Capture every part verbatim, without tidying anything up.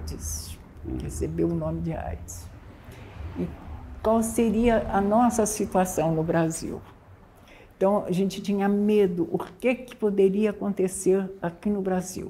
AIDS, recebeu o nome de AIDS. E qual seria a nossa situação no Brasil? Então, a gente tinha medo, o que, que poderia acontecer aqui no Brasil.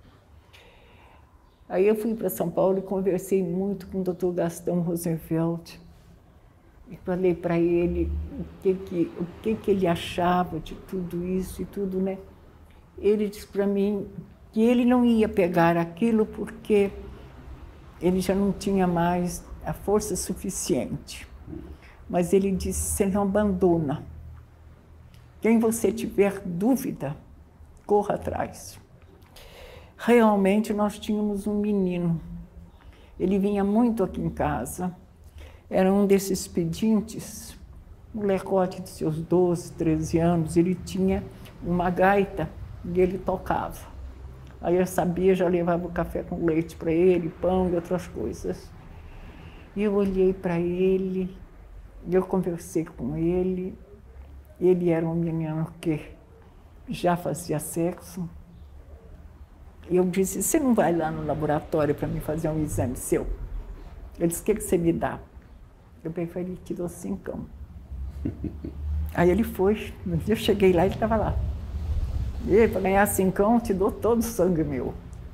Aí eu fui para São Paulo e conversei muito com o doutor Gastão Rosenfeld. E falei para ele o, que, que, o que, que ele achava de tudo isso e tudo, né? Ele disse para mim que ele não ia pegar aquilo porque ele já não tinha mais a força suficiente. Mas ele disse, você não abandona. Quem você tiver dúvida, corra atrás. Realmente, nós tínhamos um menino. Ele vinha muito aqui em casa. Era um desses pedintes, um molecote de seus doze, treze anos. Ele tinha uma gaita e ele tocava. Aí eu sabia, já levava o café com leite para ele, pão e outras coisas. E eu olhei para ele, eu conversei com ele. Ele era um menino que já fazia sexo. E eu disse, você não vai lá no laboratório para me fazer um exame seu? Ele disse, o que, que você me dá? Eu peguei ele tirou cincão. Aí ele foi, no dia eu cheguei lá, ele estava lá. E para ganhar cincão, te dou todo o sangue meu.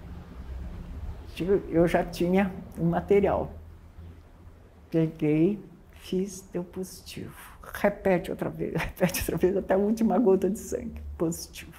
Eu já tinha um material. Peguei, fiz, deu positivo. Repete outra vez, repete outra vez, até a última gota de sangue, positivo.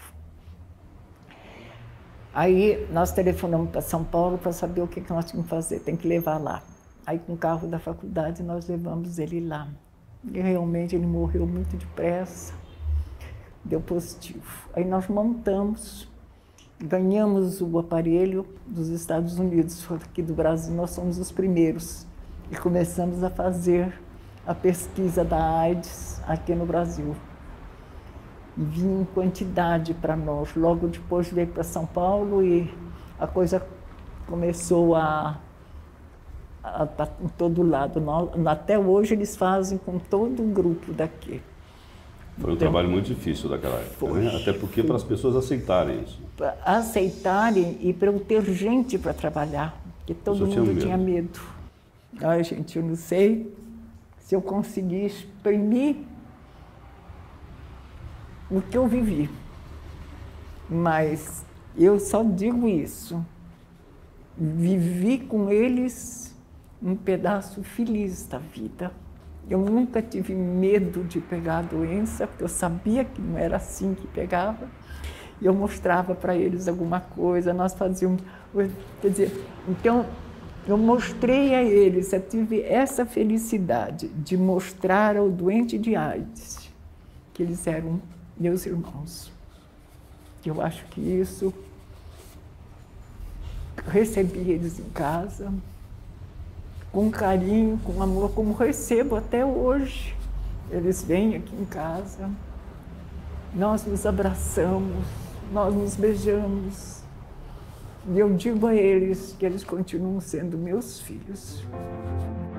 Aí nós telefonamos para São Paulo para saber o que, que nós tínhamos que fazer, tem que levar lá. Aí com o carro da faculdade nós levamos ele lá. E realmente ele morreu muito depressa, deu positivo. Aí nós montamos, ganhamos o aparelho dos Estados Unidos, aqui do Brasil nós somos os primeiros. E começamos a fazer a pesquisa da AIDS aqui no Brasil. E vinha em quantidade para nós. Logo depois veio para São Paulo e a coisa começou a, a, a em todo lado. Até hoje eles fazem com todo o grupo daqui. Foi um então, trabalho muito difícil daquela época, foi, né? Até porque para as pessoas aceitarem isso. Para aceitarem e para eu ter gente para trabalhar, porque todo mundo medo. tinha medo. Ai, gente, eu não sei se eu consegui exprimir o que eu vivi, mas eu só digo isso, vivi com eles um pedaço feliz da vida. Eu nunca tive medo de pegar a doença, porque eu sabia que não era assim que pegava. Eu mostrava para eles alguma coisa, nós fazíamos, quer dizer, então eu mostrei a eles, eu tive essa felicidade de mostrar ao doente de AIDS que eles eram meus irmãos. Eu acho que isso, recebi eles em casa, com carinho, com amor, como recebo até hoje. Eles vêm aqui em casa, nós nos abraçamos, nós nos beijamos. E eu digo a eles que eles continuam sendo meus filhos.